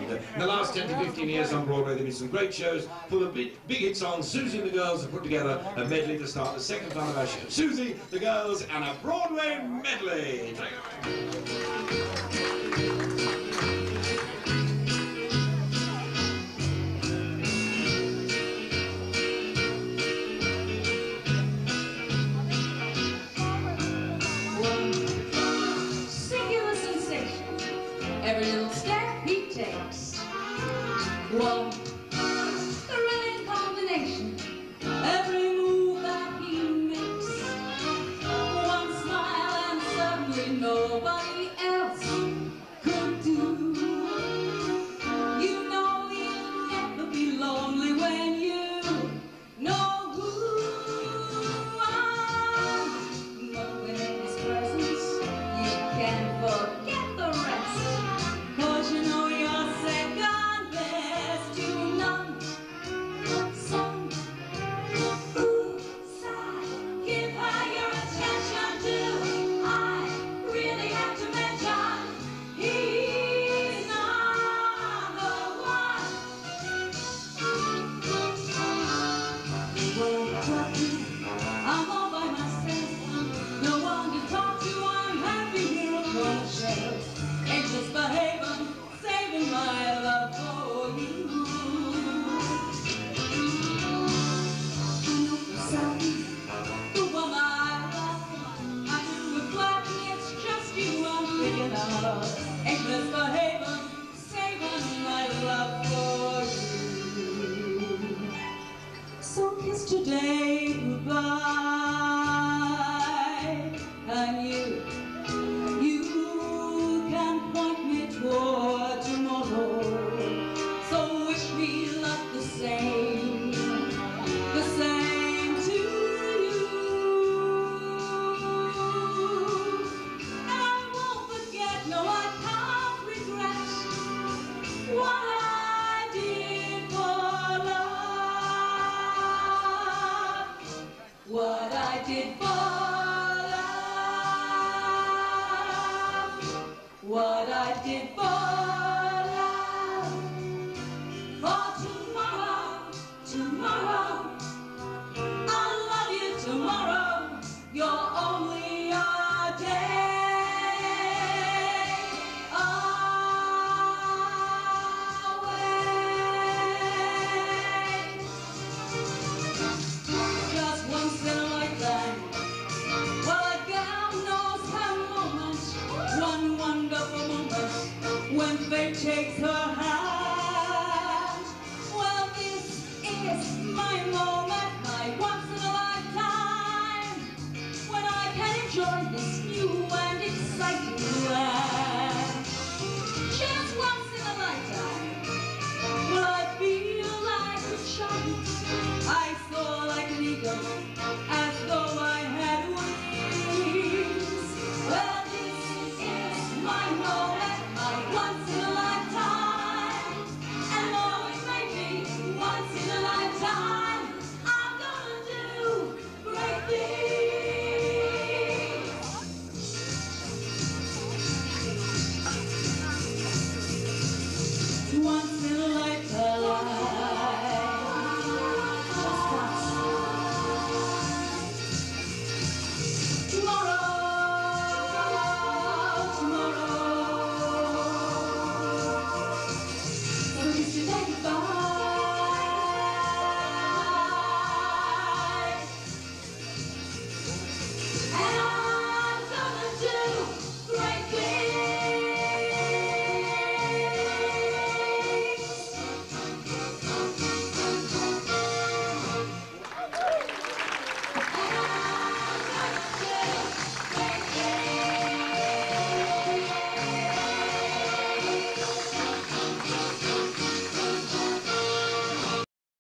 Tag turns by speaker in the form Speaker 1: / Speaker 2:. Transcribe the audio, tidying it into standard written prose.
Speaker 1: In the last 10 to 15 years on Broadway, there have been some great shows full of big hit songs. Susie and the Girls have put together a medley to start the second part of our show. Susie, the Girls, and a Broadway medley. Take it away.
Speaker 2: Every little step he takes, one thrilling combination. Every move that he makes, one smile and suddenly nobody else could do. You know you'll never be lonely when you know who I am. But when in his presence, you can't forget the rest. You know you're second best to none. So, sigh, give her your attention too. I really have to mention, he's not the one. He won't talk to me, I'm all by myself. No one to talk to, I'm happy here on the shelf. Anxious behavior, saving my love for you. I know for certain, the one I love, I do it gladly, it's just you I'm thinking of. Aimless behavior, saving my love for you. So kiss today.